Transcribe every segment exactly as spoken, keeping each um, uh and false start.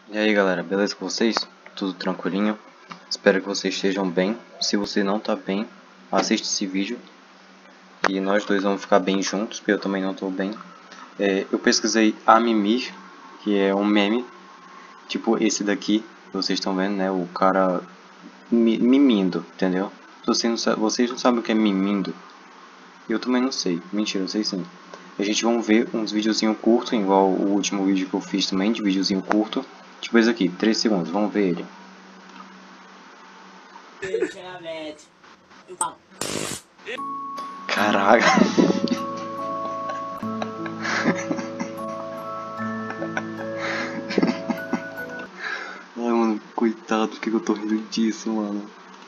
E aí galera, beleza com vocês? Tudo tranquilinho? Espero que vocês estejam bem. Se você não tá bem, assiste esse vídeo e nós dois vamos ficar bem juntos, porque eu também não tô bem. É, eu pesquisei Amimir, que é um meme, tipo esse daqui, que vocês estão vendo, né? O cara mi mimindo, entendeu? Vocês não, sa vocês não sabem o que é mimindo? Eu também não sei, mentira, eu sei sim. A gente vai ver uns videozinhos curtos, igual o último vídeo que eu fiz também, de videozinho curto. Tipo esse aqui, três segundos, vamos ver ele. Caraca. Ai, mano, coitado, por que eu tô rindo disso, mano?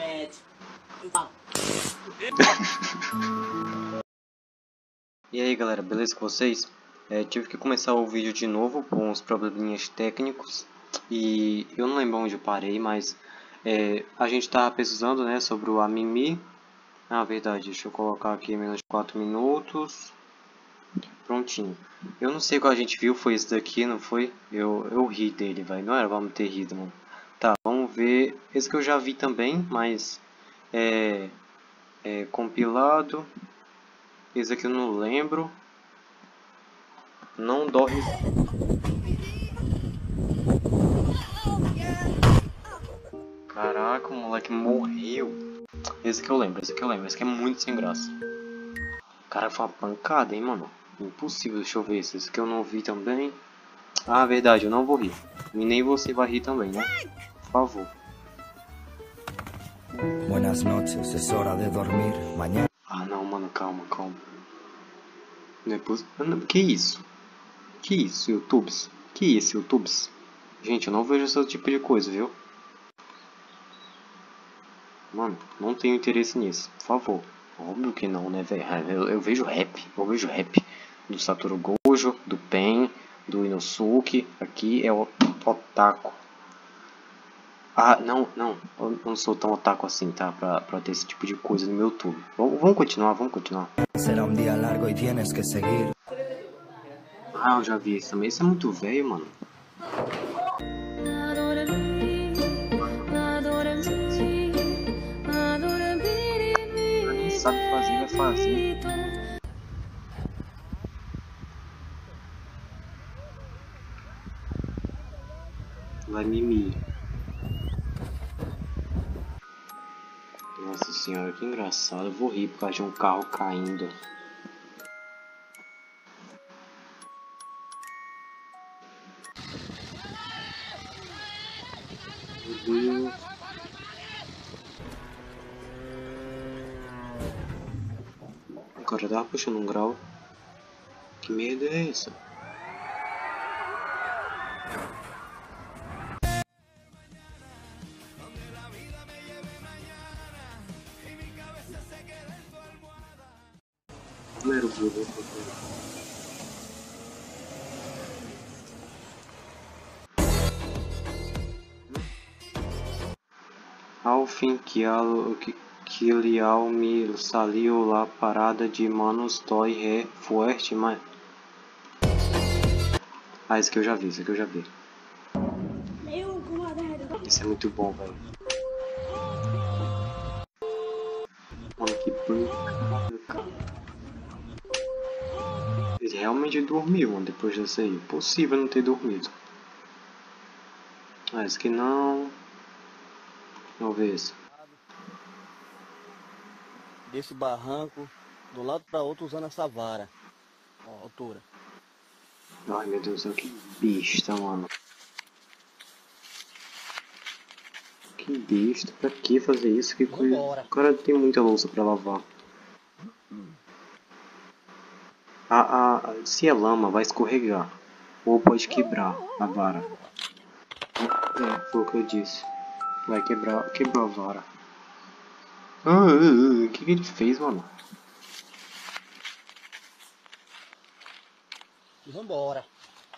E aí galera, beleza com vocês? É, tive que começar o vídeo de novo com uns probleminhas técnicos e eu não lembro onde eu parei, mas é, a gente tá pesquisando, né, sobre o Amimi. Na verdade, deixa eu colocar aqui menos de quatro minutos. Prontinho. Eu não sei qual a gente viu, foi esse daqui, não foi? Eu, eu ri dele, vai. Não era, vamos ter rido, mano. Tá, vamos ver. Esse que eu já vi também, mas é, é compilado. Esse aqui eu não lembro. Não dorme. Caraca, o moleque morreu. Esse que eu lembro, esse que eu lembro. Esse que é muito sem graça. Cara, foi uma pancada, hein, mano. Impossível, deixa eu ver. Esse que eu não vi também. Ah, verdade, eu não vou rir. E nem você vai rir também, né? Por favor. Buenas noches, es hora de dormir. Mañana. Ah, não, mano, calma, calma. Depois... Que isso? Que isso, YouTubes? Que isso, YouTubes? Gente, eu não vejo esse tipo de coisa, viu? Mano, não tenho interesse nisso, por favor. Óbvio que não, né, velho? Eu, eu vejo rap, eu vejo rap do Satoru Gojo, do Pen, do Inosuke. Aqui é o otaku. Ah, não, não, eu não sou tão otaku assim, tá? Pra, pra ter esse tipo de coisa no meu YouTube. Vamos, vamos continuar, vamos continuar. Será un día largo y tienes que seguir. Ah, eu já vi isso também. Isso é muito velho, mano. Ela nem sabe fazer, vai fazer. Vai mimir. Nossa senhora, que engraçado. Eu vou rir por causa de um carro caindo. Meu Deus. O cara tava puxando um grau. Que merda é essa? Não era o Google. Ao fim que alo que que ele ao me saliu lá parada de manos dói ré forte, mas ah, esse aqui eu já vi, esse aqui eu já vi. Isso é muito bom, velho. Mano, que pancada, cara. Ele realmente dormiu, mano, depois dessa aí. Impossível não ter dormido. Ah, esse aqui não. Vamos ver esse. Desse barranco, de um lado para outro usando essa vara. Ó, altura. Ai, meu Deus do céu, que besta, mano. Que besta. Pra que fazer isso? Que coisa. O cara tem muita louça pra lavar. A, a, se é lama, vai escorregar. Ou pode quebrar a vara. É, foi o que eu disse. Vai quebrar, quebrou a vara. Ah, o que, que ele fez, mano? Vambora.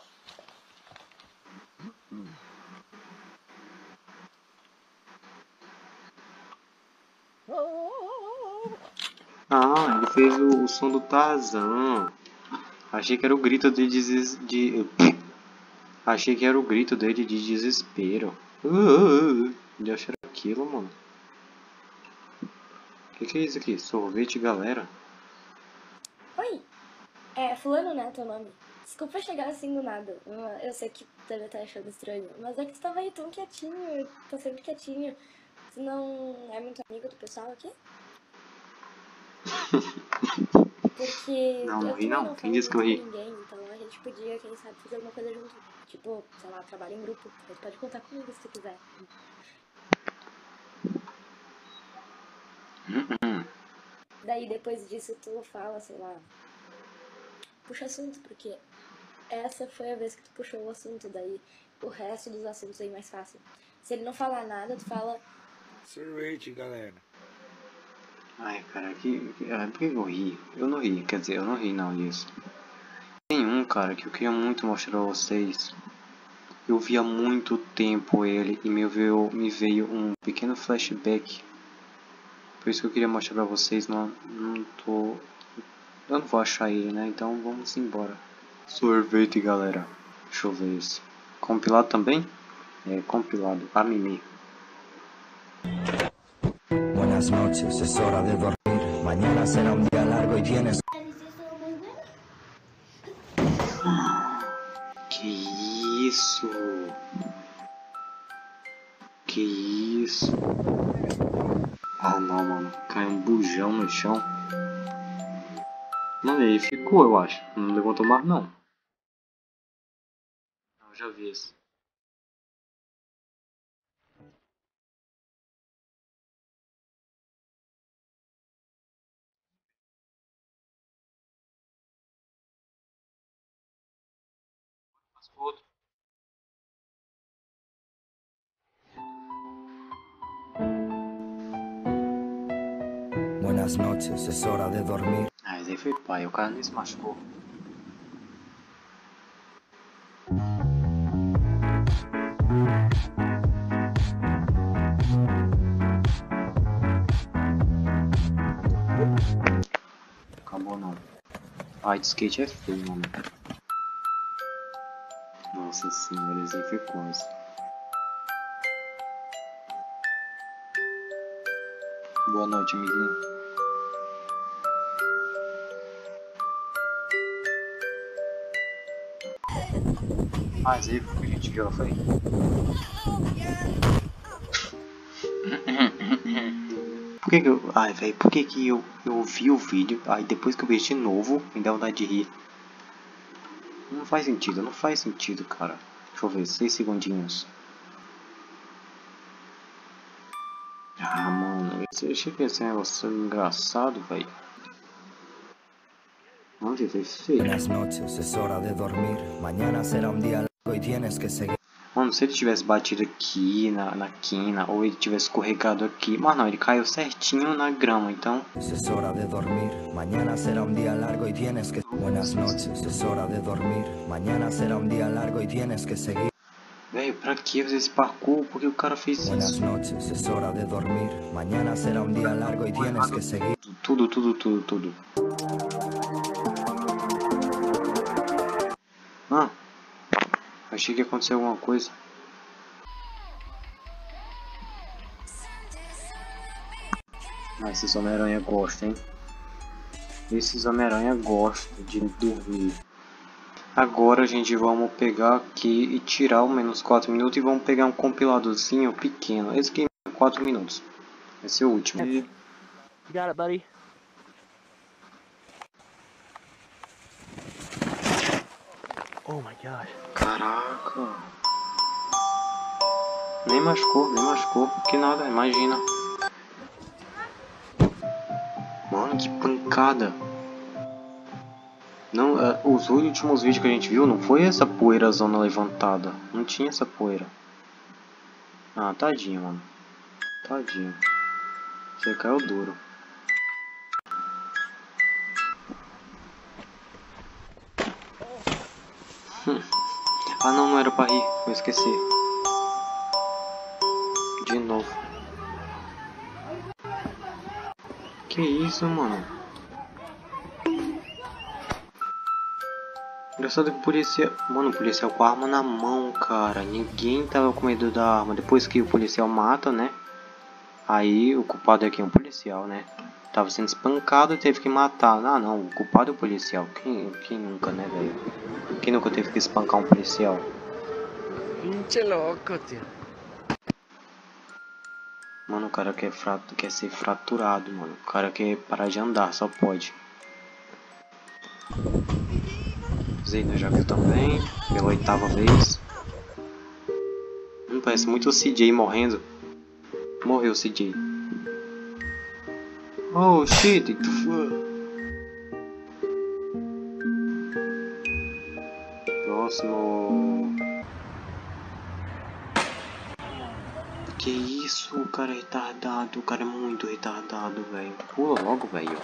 Ah, ele fez o, o som do Tarzan. Achei que era o grito de, de, de Achei que era o grito dele de desespero. Uh, uh, uh. Deus, era aquilo, mano. O que, que é isso aqui? Sorvete, galera? Oi, é fulano, né, teu nome? Desculpa chegar assim do nada. Eu sei que deve estar achando estranho, mas é que tu tava aí tão quietinho, tá sempre quietinho. Tu não é muito amigo do pessoal aqui? Porque Não, não eu ri também não. não Quem falo disse que eu muito ri? com ninguém, então a gente podia, quem sabe, fazer alguma coisa junto. Tipo, sei lá, trabalho em grupo. Tu pode contar comigo se tu quiser. Daí depois disso tu fala, sei lá, puxa assunto, porque essa foi a vez que tu puxou o assunto, daí o resto dos assuntos aí mais fácil. Se ele não falar nada, tu fala, Sorvete, galera. Ai, cara, que, que, ah, por que eu ri? Eu não ri, quer dizer, eu não ri não disso. Tem um, cara, que eu queria muito mostrar a vocês. Eu vi há muito tempo ele e me veio, me veio um pequeno flashback. Por isso que eu queria mostrar pra vocês, não, não tô... Eu não vou achar ele, né? Então vamos embora. Sorvete, galera. Deixa eu ver isso. Compilado também? É, compilado. A mimi. Buenas noches, es hora de dormir. Mañana será un día largo y tienes... Que isso? Que isso? Ah não, mano. Caiu um bujão no chão. Mano, ele ficou, eu acho. Não levantou mais, não. Eu já vi isso. Outro. Buenas noches, es hora de dormir. Ah, esse aí foi pai. O cara nem se machucou. Acabou não. Ai, de skate é feio, mano. Nossa senhora, esse aí foi quase. Boa noite, amiguinho. Ah, esse aí foi o que a gente viu, foi? Por que que eu... Ai, velho, por que que eu, eu vi o vídeo, aí depois que eu vejo de novo, me dá vontade de rir? Não faz sentido, não faz sentido, cara. Deixa eu ver, seis segundinhos. Ah, mano, eu achei que esse negócio engraçado, velho. Onde foi feio? Buenas noches, es hora de dormir. Mañana será un día largo y tienes que seguir. Mano, se ele tivesse batido aqui na, na quina, ou ele tivesse escorregado aqui. Mas não, ele caiu certinho na grama, então... Es hora de dormir. Mañana será un día largo y tienes que... Buenas noches, es hora de dormir. Mañana será un día largo y tienes que seguir. Velho, pra que fazer esse parkour? Por que o cara fez Buenas isso? noches, es hora de dormir. Mañana será un día largo y tienes que seguir. Tudo, tudo, tudo, tudo. Ah, achei que ia acontecer alguma coisa. Ah, esses Homem-Aranha gostam, hein? Esses Homem-Aranha gostam de dormir. Agora, gente, vamos pegar aqui e tirar o menos quatro minutos e vamos pegar um compiladozinho pequeno. Esse aqui é quatro minutos. Vai ser o último. You got it, buddy. Oh my gosh. Caraca. Nem machucou, nem machucou. Que nada, imagina. Mano, que pancada. Não, uh, os últimos vídeos que a gente viu não foi essa poeira zona levantada. Não tinha essa poeira. Ah, tadinho, mano. Tadinho. Você caiu duro. Hum. Ah não, não era pra rir. Eu esqueci. De novo. Que isso, mano? Engraçado que o policial... Mano, o policial com a arma na mão, cara. Ninguém tava com medo da arma. Depois que o policial mata, né? Aí o culpado é quem? O policial, né? Tava sendo espancado e teve que matar. Ah, não. O culpado é o policial. Quem, quem nunca, né, velho? Quem nunca teve que espancar um policial? Pinche louco, tio. Mano, o cara quer, frato, quer ser fraturado, mano. O cara quer parar de andar, só pode. Zeyno já viu também, pela oitava vez. Hum, parece muito o C J morrendo. Morreu o C J. Oh shit, que foi? Próximo. Que isso, o cara é retardado. O cara é muito retardado, velho. Pula logo, velho.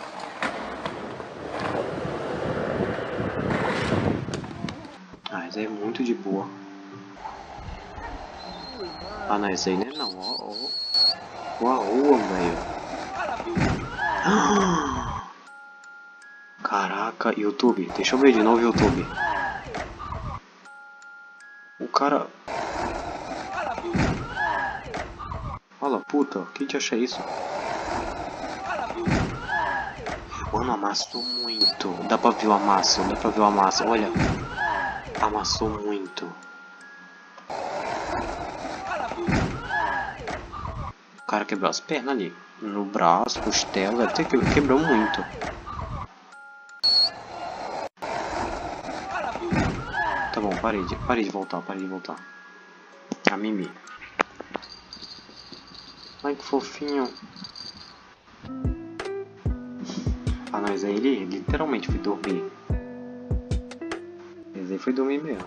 Ah, esse aí é muito de boa. Ah, não, esse aí não é não. Ó, ó. Ó a rua, velho. Caraca, YouTube. Deixa eu ver de novo, YouTube. O cara... Olha, puta. Quem te acha isso? Mano, amassou muito. Dá pra ver o amasso. Dá pra ver o amasso. Olha. Amassou muito. O cara quebrou as pernas ali. No braço, costela. Deve ter que quebrou muito. Tá bom, parei de, parei de voltar, parei de voltar. A Mimi. Ai, que fofinho. Ah, mas aí ele literalmente foi dormir. Mas aí foi dormir mesmo.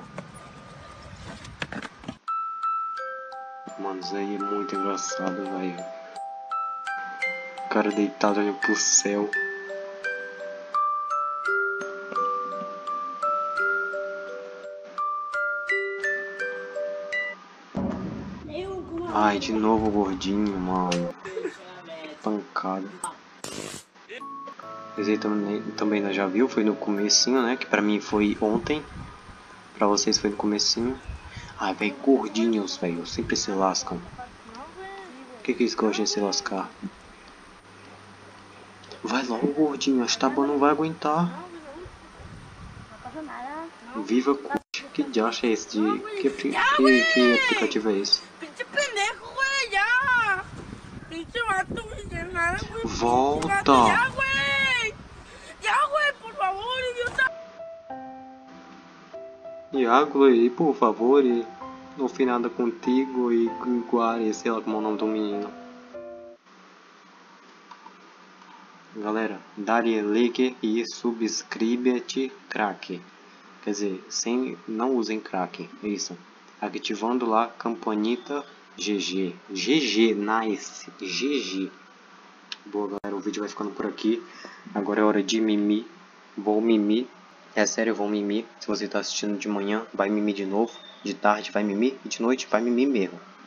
Mano, isso aí é muito engraçado, velho. O cara deitado olhando pro céu. Ai, de novo o gordinho, mano. Pancada. Esse aí também, também nós já viu, foi no comecinho, né? Que pra mim foi ontem. Pra vocês foi no comecinho. Ai, velho, gordinhos, velho, sempre se lascam. O que que eles gostam de se lascar? Vai logo, gordinho, a Tabã não vai aguentar. Viva Cut. Que diacho é esse de... Que, que, que aplicativo é esse? Volta! Iago, aí, por favor, e não fiz nada contigo e Guari, sei lá como é o nome do menino. Galera, dá-lhe like e subscreve-te, crack. Quer dizer, sem, não usem crack, é isso. Ativando lá, campanita G G. G G, nice, G G. Boa, galera, o vídeo vai ficando por aqui. Agora é hora de mimir. Vou mimir. É sério, eu vou mimir. Se você está assistindo de manhã, vai mimir de novo. De tarde, vai mimir. E de noite, vai mimir mesmo.